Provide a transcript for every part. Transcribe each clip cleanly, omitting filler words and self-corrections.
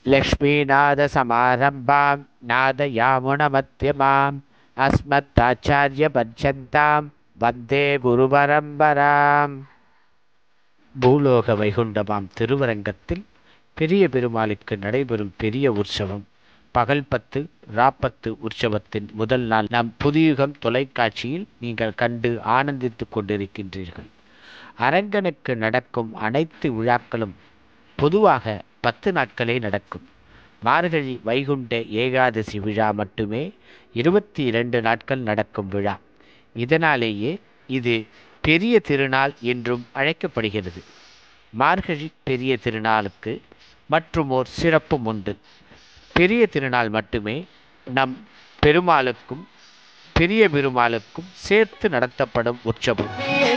லக்ஷ்மீநாதசமாரம்பாம் நாதயாமுனமத்தியமாம் அஸ்மத்தாச்சார்யபர்யந்தாம் வந்தே குருபரம்பராம். பூலோக வைகுண்டமாம் திருவரங்கத்தில் பெரிய பெருமாளுக்கு நடைபெறும் பெரிய உற்சவம் பகல் 10 ராப்பத்து உற்சவத்தின் முதல் நாள் நம் புதியுகம் தொலைக்காட்சியில் நீங்கள் கண்டு ஆனந்தித்துக் கொண்டிருக்கின்றீர்கள். அரங்கனுக்கு நடக்கும் அனைத்து விழாக்களும் பொதுவாக 10 நாட்களே நடக்கும். மார்கழி வைகுண்ட ஏகாதசி விழா மட்டுமே 22 நாட்கள் நடக்கும் விழா. இதனாலேயே இது பெரிய திருநாள் என்றும் அழைக்கப்படுகிறது. மார்கழி பெரிய திருநாளுக்கு மற்றும் ஓர் சிறப்பும் உண்டு. பெரிய திருநாள் மட்டுமே நம் பெருமாளுக்கும் பெரிய பெருமாளுக்கும் சேர்த்து நடத்தப்படும் உற்சவம்.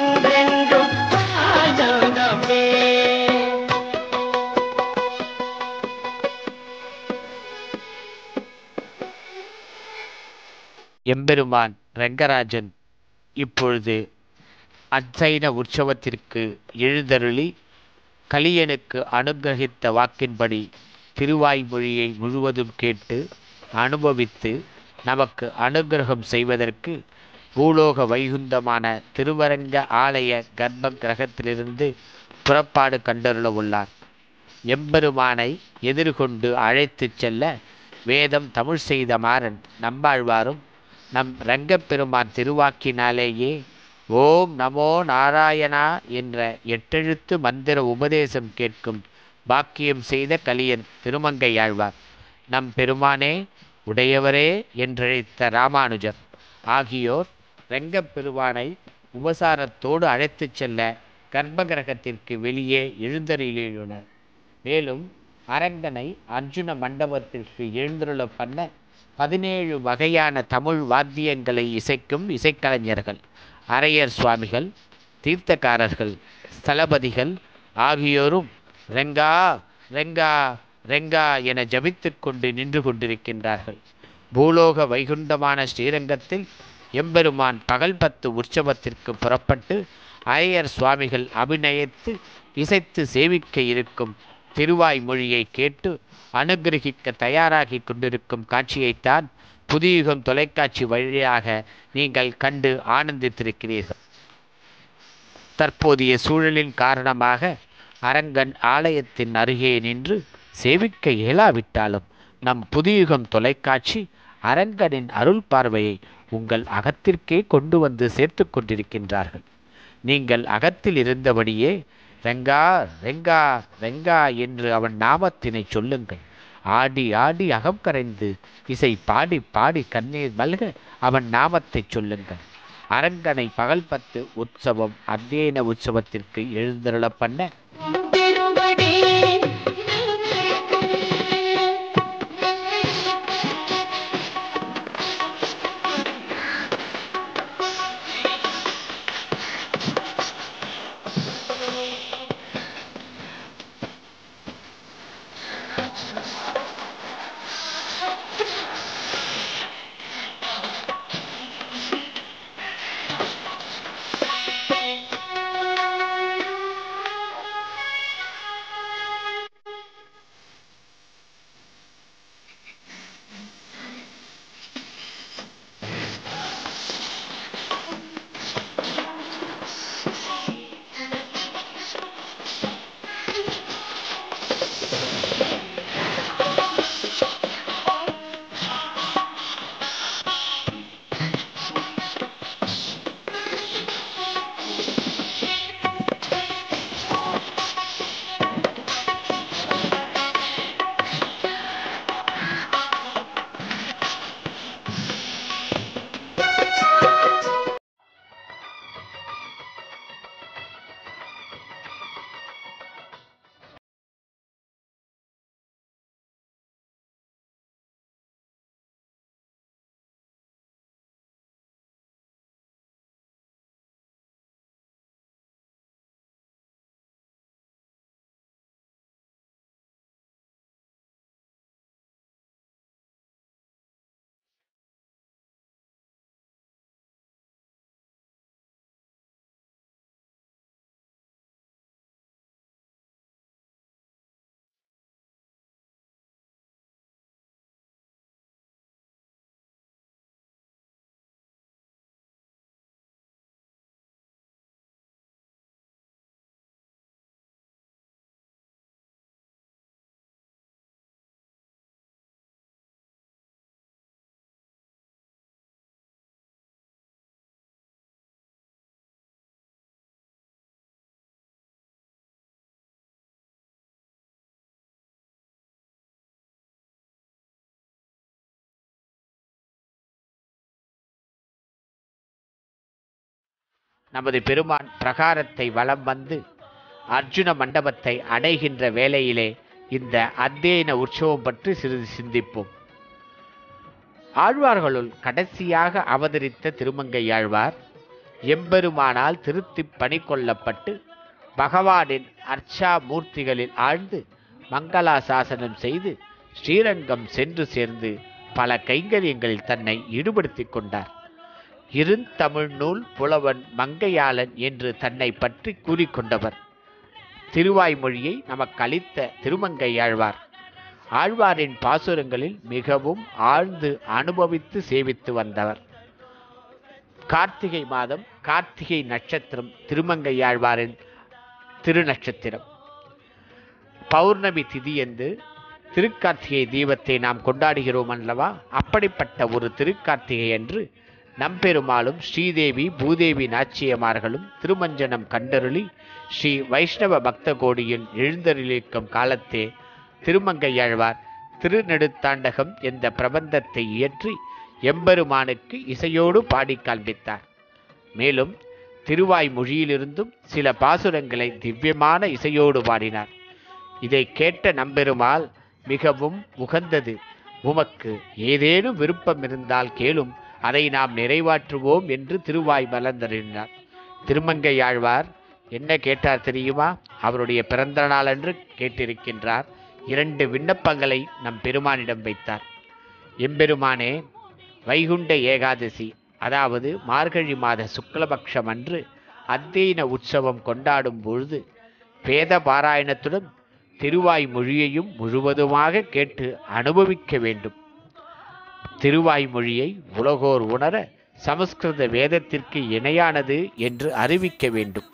எம்பெருமான் ரங்கராஜன் இப்பொழுது அச்சைன உற்சவத்திற்கு எழுந்தருளி கலியனுக்கு அனுகிரகித்த வாக்கின்படி திருவாய்மொழியை முழுவதும் கேட்டு அனுபவித்து நமக்கு அனுகிரகம் செய்வதற்கு பூலோக வைகுந்தமான திருவரங்க ஆலய கர்ப்ப கிரகத்திலிருந்து புறப்பாடு கண்டருள உள்ளார். எம்பெருமானை எதிர்கொண்டு அழைத்து செல்ல வேதம் தமிழ் செய்த மாறன் நம்பாழ்வாரும் நம் ரங்கப்பெருமான் திருவாக்கினாலேயே ஓம் நமோ நாராயணா என்ற 8 எழுத்து மந்திர உபதேசம் கேட்கும் பாக்கியம் செய்த கலியன் திருமங்கையாழ்வார், நம் பெருமானே உடையவரே என்றழைத்த ராமானுஜர் ஆகியோர் ரங்கப்பெருமானை உபசாரத்தோடு அழைத்து செல்ல கர்ப்பகிரகத்திற்கு வெளியே எழுந்தருளியுள்ளனர். மேலும் அரங்கனை அர்ஜுன மண்டபத்திற்கு எழுந்தருள பண்ண 17 வகையான தமிழ் வாத்தியங்களை இசைக்கும் இசைக்கலைஞர்கள், அரையர் சுவாமிகள், தீர்த்தக்காரர்கள், ஸ்தலபதிகள் ஆகியோரும் ரெங்கா ரெங்கா ரெங்கா என ஜபித்து கொண்டு நின்று கொண்டிருக்கின்றார்கள். பூலோக வைகுண்டமான ஸ்ரீரங்கத்தில் எம்பெருமான் பகல் 10 உற்சவத்திற்கு புறப்பட்டு அரையர் சுவாமிகள் அபிநயித்து இசைத்து சேவிக்க இருக்கும் திருவாய்மொழியை கேட்டு அனுகிரகிக்க தயாராகி கொண்டிருக்கும் காட்சியைத்தான் புதியுகம் தொலைக்காட்சி வழியாக நீங்கள் கண்டு ஆனந்தித்திருக்கிறீர்கள். தற்போதைய சூழலின் காரணமாக அரங்கன் ஆலயத்தின் அருகே நின்று சேவிக்க இயலாவிட்டாலும் நம் புதியுகம் தொலைக்காட்சி அரங்கனின் அருள் பார்வையை உங்கள் அகத்திற்கே கொண்டு வந்து சேர்த்து கொண்டிருக்கின்றார்கள். நீங்கள் அகத்தில் இருந்தபடியே ரெங்கா ரெங்கா ரெங்கா என்று அவன் நாமத்தினை சொல்லுங்கள். ஆடி ஆடி அகம் கரைந்து இசை பாடி பாடி கண்ணீர் மல்க அவன் நாமத்தை சொல்லுங்கள். அரங்கனை பகல் 10 உற்சவம் அத்தியன உற்சவத்திற்கு எழுந்தருள பண்ண நமது பெருமான் பிரகாரத்தை வலம் வந்து அர்ஜுன மண்டபத்தை அடைகின்ற வேளையிலே இந்த அத்தியன உற்சவம் பற்றி சிறிது சிந்திப்போம். ஆழ்வார்களுள் கடைசியாக அவதரித்த திருமங்கையாழ்வார் எம்பெருமானால் திருத்தி பணி கொள்ளப்பட்டு பகவானின் அர்ச்சா மூர்த்திகளில் ஆழ்ந்து மங்களாசாசனம் செய்து ஸ்ரீரங்கம் சென்று சேர்ந்து பல கைங்கரியங்களில் தன்னை ஈடுபடுத்திக் கொண்டார். இருந்தமிழ் நூல் புலவன் மங்கையாளன் என்று தன்னை பற்றி கூறிக்கொண்டவர். திருவாய்மொழியை நமக்கு அளித்த திருமங்கையாழ்வார் ஆழ்வாரின் பாசுரங்களில் மிகவும் ஆழ்ந்து அனுபவித்து சேவித்து வந்தவர். கார்த்திகை மாதம் கார்த்திகை நட்சத்திரம் திருமங்கையாழ்வாரின் திருநட்சத்திரம். பௌர்ணமி திதியன்று திருக்கார்த்திகை தீபத்தை நாம் கொண்டாடுகிறோம் அல்லவா? அப்படிப்பட்ட ஒரு திருக்கார்த்திகை அன்று நம்பெருமாளும் ஸ்ரீதேவி பூதேவி நாச்சியமார்களும் திருமஞ்சனம் கண்டருளி ஸ்ரீ வைஷ்ணவ பக்த கோடியில் எழுந்தருளிக்கும் காலத்தே திருமங்கையாழ்வார் திருநெடுத்தாண்டகம் என்ற பிரபந்தத்தை இயற்றி எம்பெருமானுக்கு இசையோடு பாடி காண்பித்தார். மேலும் திருவாய்மொழியிலிருந்தும் சில பாசுரங்களை திவ்யமான இசையோடு பாடினார். இதை கேட்ட நம்பெருமாள் மிகவும் உகந்தது, உமக்கு ஏதேனும் விருப்பம் இருந்தால் கேளும், அதை நாம் நிறைவாற்றுவோம் என்று திருவாய் மலர்ந்தறினார். திருமங்கையாழ்வார் என்ன கேட்டார் தெரியுமா? அவருடைய பிறந்த நாள் என்று கேட்டிருக்கின்றார். 2 விண்ணப்பங்களை நம் பெருமானிடம் வைத்தார். எம்பெருமானே, வைகுண்ட ஏகாதசி அதாவது மார்கழி மாத சுக்லபக்ஷம் அன்று அத்தியன உற்சவம் கொண்டாடும் பொழுது வேத பாராயணத்துடன் திருவாய்மொழியையும் முழுவதுமாக கேட்டு அனுபவிக்க வேண்டும். திருவாய்மொழியை உலகோர் உணர சமஸ்கிருத வேதத்திற்கு இணையானது என்று அறிவிக்க வேண்டும்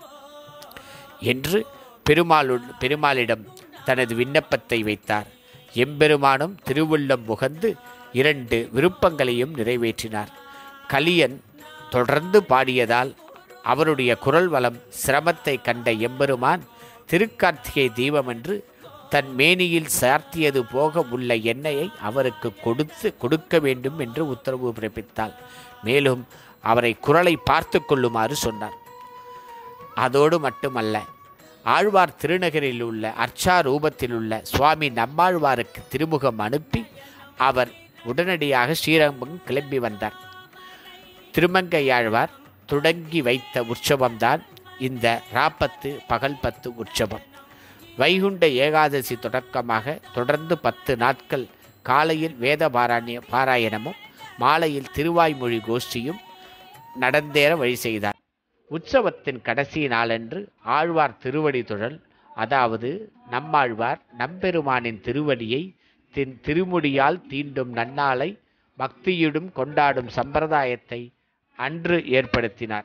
என்று பெருமாளிடம் தனது விண்ணப்பத்தை வைத்தார். எம்பெருமானும் திருவுள்ளம் புகந்து 2 விருப்பங்களையும் நிறைவேற்றினார். கலியன் தொடர்ந்து பாடியதால் அவருடைய குரல் வளம் சிரமத்தை கண்ட எம்பெருமான் திருக்கார்த்திகை தீபம் என்று தன் மேனியில் சார்த்தியது போக உள்ள எண்ணெயை அவருக்கு கொடுக்க வேண்டும் என்று உத்தரவு பிறப்பித்தாள். மேலும் அவரை குரலை பார்த்து கொள்ளுமாறு சொன்னார். அதோடு மட்டுமல்ல, ஆழ்வார் திருநகரில் உள்ள அர்ச்சா ரூபத்தில் உள்ள சுவாமி நம்மாழ்வாருக்கு திருமுகம் அனுப்பி அவர் உடனடியாக ஸ்ரீரங்கம் கிளம்பி வந்தார். திருமங்கையாழ்வார் தொடங்கி வைத்த உற்சவம்தான் இந்த ராப்பத்து பகல் 10 உற்சவம். வைகுண்ட ஏகாதசி தொடக்கமாக தொடர்ந்து 10 நாட்கள் காலையில் வேத பாராயணமும் மாலையில் திருவாய்மொழி கோஷ்டியும் நடந்தேற வழி செய்தார். உற்சவத்தின் கடைசி நாளன்று ஆழ்வார் திருவடி தொழல், அதாவது நம்மாழ்வார் நம்பெருமானின் திருவடியை திருமுடியால் தீண்டும் நன்னாளை பக்தியுடன் கொண்டாடும் சம்பிரதாயத்தை அன்று ஏற்படுத்தினார்.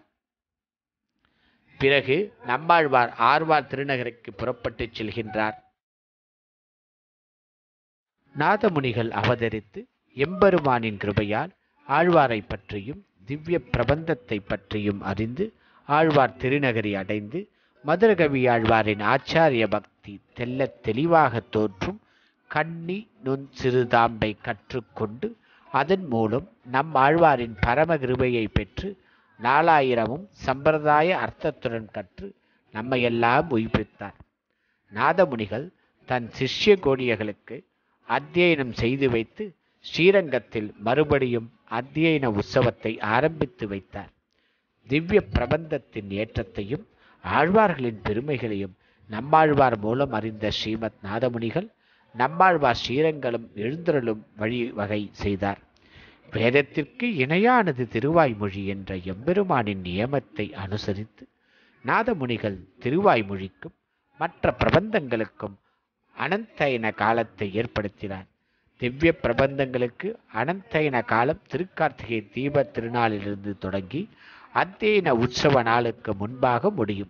பிறகு நம்மாழ்வார் ஆழ்வார் திருநகருக்கு புறப்பட்டு செல்கின்றார். நாதமுனிகள் அவதரித்து எம்பெருமானின் கிருபையால் ஆழ்வாரை பற்றியும் திவ்ய பிரபந்தத்தை பற்றியும் அறிந்து ஆழ்வார் திருநகரி அடைந்து மதுரகவி ஆழ்வாரின் ஆச்சாரிய பக்தி தெல்ல தெளிவாக தோற்றும் கண்ணி நுண் சிறுதாம்பை கற்றுக்கொண்டு அதன் மூலம் நம் ஆழ்வாரின் பரம கிருபையை பெற்று 4000 சம்பிரதாய அர்த்தத்துடன் கற்று நம்மையெல்லாம் உயிர்ப்பித்தார். நாதமுனிகள் தன் சிஷ்ய கோடியர்களுக்கு அத்தியனம் செய்து வைத்து ஸ்ரீரங்கத்தில் மறுபடியும் அத்தியன உற்சவத்தை ஆரம்பித்து வைத்தார். திவ்ய பிரபந்தத்தின் ஏற்றத்தையும் ஆழ்வார்களின் பெருமைகளையும் நம்மாழ்வார் மூலம் அறிந்த ஸ்ரீமத் நாதமுனிகள் நம்மாழ்வார் ஸ்ரீரங்கம் எழுந்தருளும் வழிவகை செய்தார். வேதத்திற்கு இணையானது திருவாய்மொழி என்ற எம்பெருமானின் நியமத்தை அனுசரித்து நாதமுனிகள் திருவாய்மொழிக்கும் மற்ற பிரபந்தங்களுக்கும் அனந்தயன காலத்தை ஏற்படுத்தினார். திவ்ய பிரபந்தங்களுக்கு அனந்தயன காலம் திருக்கார்த்திகை தீப திருநாளிலிருந்து தொடங்கி அத்தியன உற்சவ நாளுக்கு முன்பாக முடியும்.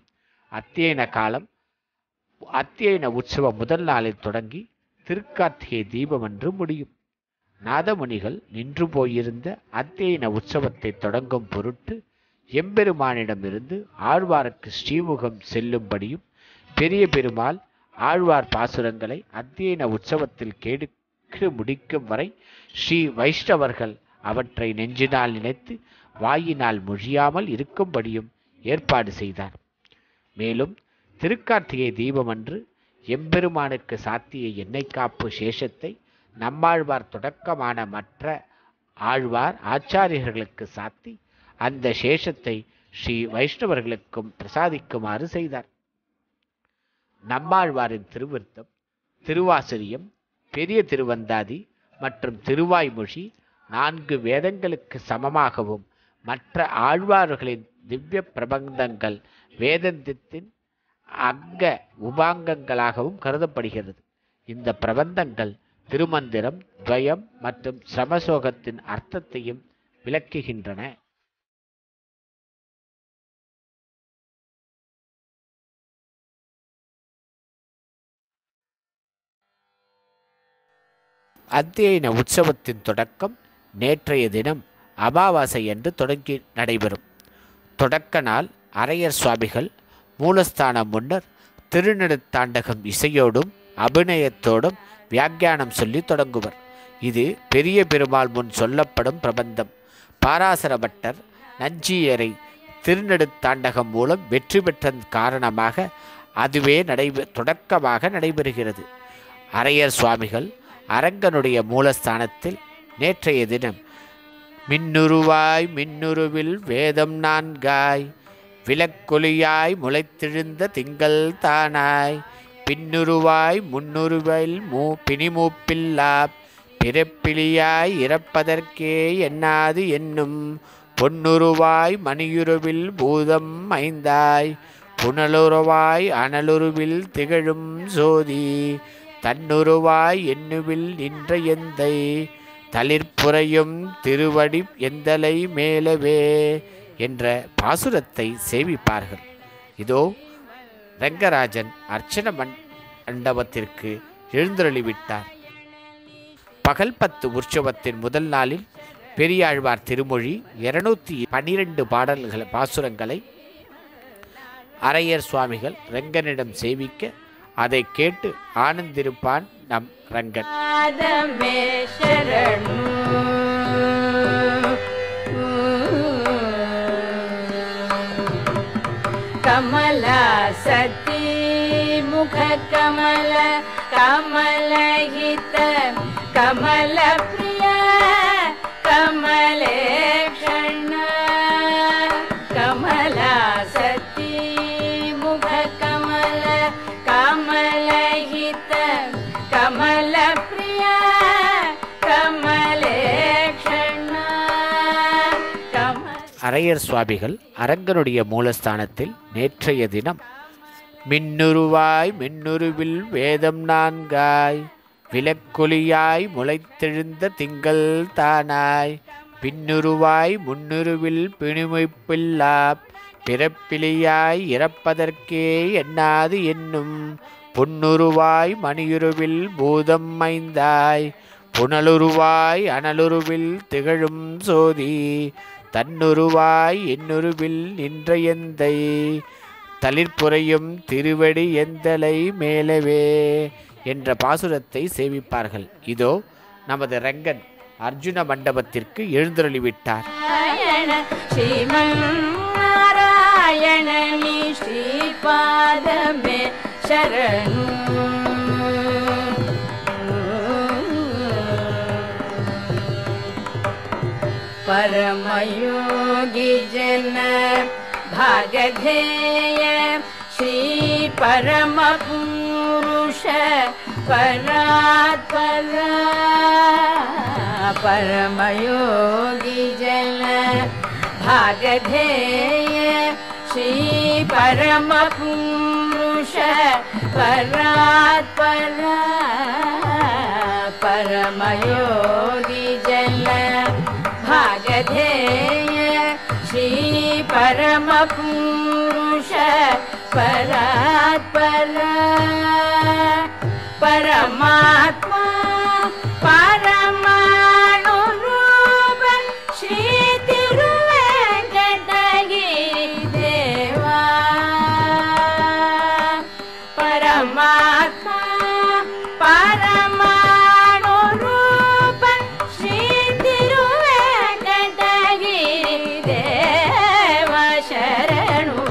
அத்தியன உற்சவம் முதல் நாளில் தொடங்கி திருக்கார்த்திகை தீபம் என்று முடியும். நாதமுனிகள் நின்று போயிருந்த அத்தியன உற்சவத்தை தொடங்கும் பொருட்டு எம்பெருமானிடமிருந்து ஆழ்வாருக்கு ஸ்ரீமுகம் செல்லும்படியும் பெரிய பெருமாள் ஆழ்வார் பாசுரங்களை அத்தியன உற்சவத்தில் கேட்டு முடிக்கும் வரை ஸ்ரீ வைஷ்ணவர்கள் அவற்றை நெஞ்சினால் நினைத்து வாயினால் மொழியாமல் இருக்கும்படியும் ஏற்பாடு செய்தார். மேலும் திருக்கார்த்திகை தீபமன்று எம்பெருமானுக்கு சாத்திய எண்ணெய் காப்பு சேஷத்தை நம்மாழ்வார் தொடக்கமான மற்ற ஆழ்வார் ஆச்சாரியர்களுக்கு சாத்தி அந்த சேஷத்தை ஸ்ரீ வைஷ்ணவர்களுக்கும் பிரசாதிக்குமாறு செய்தார். நம்மாழ்வாரின் திருவிருத்தம், திருவாசிரியம், பெரிய திருவந்தாதி மற்றும் திருவாய்மொழி 4 வேதங்களுக்கு சமமாகவும் மற்ற ஆழ்வார்களின் திவ்ய பிரபந்தங்கள் வேதத்தின் அங்க உபாங்கங்களாகவும் கருதப்படுகிறது. இந்த பிரபந்தங்கள் திருமந்திரம், துவயம் மற்றும் சமசோகத்தின் அர்த்தத்தையும் விளக்குகின்றன. அத்தியன உற்சவத்தின் தொடக்கம் நேற்றைய தினம் அமாவாசை என்று தொடங்கி நடைபெறும். தொடக்க நாள் அரையர் சுவாமிகள் மூலஸ்தானம் முன்னர் திருநெடுத்தாண்டகம் இசையோடும் அபிநயத்தோடும் வியாக்கியானம் சொல்லி தொடங்குவர். இது பெரிய பெருமாள் முன் சொல்லப்படும் பிரபந்தம். பாராசர பட்டர் நஞ்சியரை திருநெடுத்தாண்டகம் மூலம் வெற்றி பெற்ற காரணமாக அதுவே தொடக்கமாக நடைபெறுகிறது. அரையர் சுவாமிகள் அரங்கனுடைய மூலஸ்தானத்தில் நேற்றைய தினம் மின்னுருவாய் மின்னுருவில் வேதம் 4 விளக்கொலியாய் முளைத்தெழுந்த திங்கள் தானாய் பின்னுருவாய் முன்னுருவில் பிணிமூப்பில்லா பிறப்பிலியாய் இறப்பதற்கே எண்ணாது என்னும் பொன்னுருவாய் மணியுருவில் பூதம் 5 புனலுருவாய் அனலுருவில் திகழும் சோதி தன்னுருவாய் எண்ணுவில் நின்ற எந்தை தளிர்ப்புறையும் திருவடி எந்தலை மேலவே என்ற பாசுரத்தை சேவிப்பார்கள். இதோ ரங்கராஜன் அர்ச்சன மண்டபத்திற்கு எழுந்தருளிவிட்டார். பகல் 10 உற்சவத்தின் முதல் நாளில் பெரியாழ்வார் திருமொழி 212 பாசுரங்களை அரையர் சுவாமிகள் ரங்கனிடம் சேவிக்க அதை கேட்டு ஆனந்திருப்பான் நம் ரங்கன். கமலா சதி முக கமல கமலஹித கமல பிரிய கமலேஷண கமலா சதி முக கமல கமலஹித கமல பிரிய கமலேஷண. அரையர் சுவாமிகள் அரங்கனுடைய மூலஸ்தானத்தில் நேற்றைய தினம் மின்னுருவாய் மின்னுருவில் வேதம் 4 விளக்கொலியாய் முளைத்தெழுந்த திங்கள் தானாய் பின்னுருவாய் முன்னுருவில் பிணிமைப்பில்லா பிறப்பிலியாய் இறப்பதற்கே எண்ணாது என்னும் பொன்னுருவாய் மணியுருவில் பூதம் 5 புனலுருவாய் அனலுருவில் திகழும் சோதி தன்னுருவாய் என்னுருவில் நின்ற எந்தை தளிர்ப்புறையும் திருவடி எந்தலை மேலவே என்ற பாசுரத்தை சேவிப்பார்கள். இதோ நமது ரங்கன் அர்ஜுன மண்டபத்திற்கு எழுந்தருளிவிட்டார். ஸ்ரீமன்னாராயணனி ஸ்ரீபாதமே சரணு परमयोगी जन भागधेय श्री परम पुरुष परात्पर परमयोगी जन भागधेय श्री परम पुरुष परात्पर परमयोगी जन भागधेय श्री परम पुरुष परात्पर परमात्मा परमाणु रूप श्री तिरुवेंकटगिरि देवा परमात्मा परमाणु रूप श्री शरणु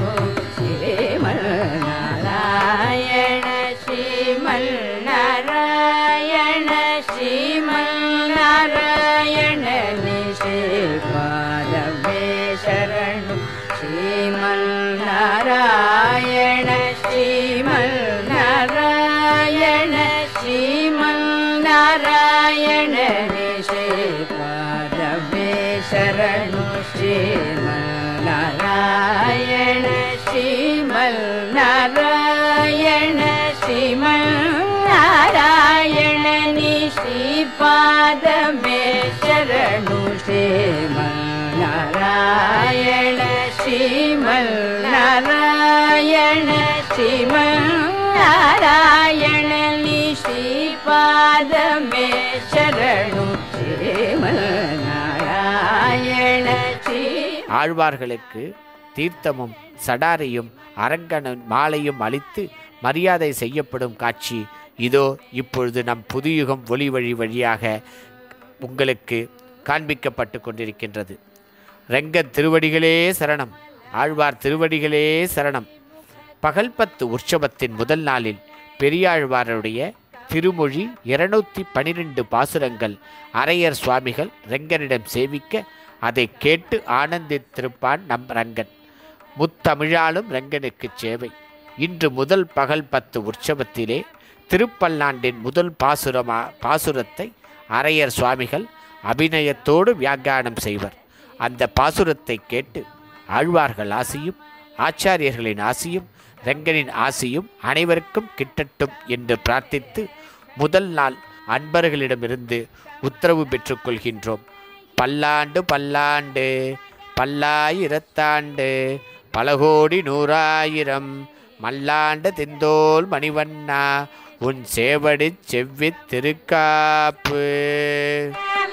நாராயண ஸ்ரீமன் நாராயண நீ ஸ்ரீபாதமே சரணு ஸ்ரீமன் நாராயண ஸ்ரீமன் நாராயண ஸ்ரீமன் நாராயண நீ ஸ்ரீபாதமே சரணு ஸ்ரீமன் நாராயண ஸ்ரீ. ஆழ்வார்களுக்கு தீர்த்தமும் சடாரியும் அரங்கனின் மாலையும் அளித்து மரியாதை செய்யப்படும் காட்சி இதோ இப்பொழுது நம் புதுயுகம் ஒளி வழியாக உங்களுக்கு காண்பிக்கப்பட்டு கொண்டிருக்கின்றது. ரெங்கன் திருவடிகளே சரணம், ஆழ்வார் திருவடிகளே சரணம். பகல்பத்து உற்சவத்தின் முதல் நாளில் பெரியாழ்வாருடைய திருமொழி 212 பாசுரங்கள் அரையர் சுவாமிகள் ரெங்கனிடம் சேவிக்க அதை கேட்டு ஆனந்தித்திருப்பான் நம் ரங்கன். முத்தமிழாலும் ரெங்கனுக்கு சேவை. இன்று முதல் பகல் 10 உற்சவத்திலே திருப்பல்லாண்டின் முதல் பாசுரத்தை அரையர் சுவாமிகள் அபிநயத்தோடு வியாக்கியானம் செய்வர். அந்த பாசுரத்தை கேட்டு ஆழ்வார்கள் ஆசியும் ஆச்சாரியர்களின் ஆசியும் ரெங்கனின் ஆசியும் அனைவருக்கும் கிட்டட்டும் என்று பிரார்த்தித்து முதல் நாள் அன்பர்களிடமிருந்து உத்தரவு பெற்றுக்கொள்கின்றோம். பல்லாண்டு பல்லாண்டு பல்லாயிரத்தாண்டு பலகோடி நூறாயிரம் மல்லாண்ட திந்தோல் மணிவண்ணா உன் சேவடி செவ்வி திருக்காப்பு.